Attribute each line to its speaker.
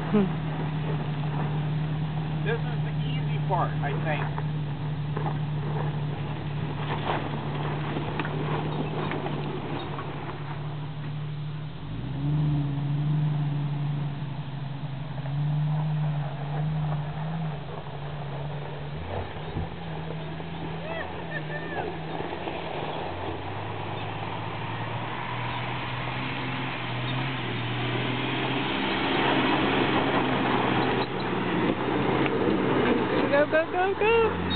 Speaker 1: This is the easy part, I think.
Speaker 2: Go, go, go, go!